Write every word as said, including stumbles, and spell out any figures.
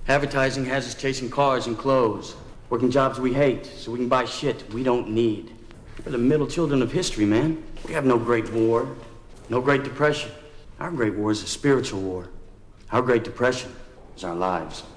Advertising has us chasing cars and clothes, working jobs we hate so we can buy shit we don't need. We're the middle children of history, man. We have no Great War, no Great Depression. Our Great War is a spiritual war. Our Great Depression is our lives.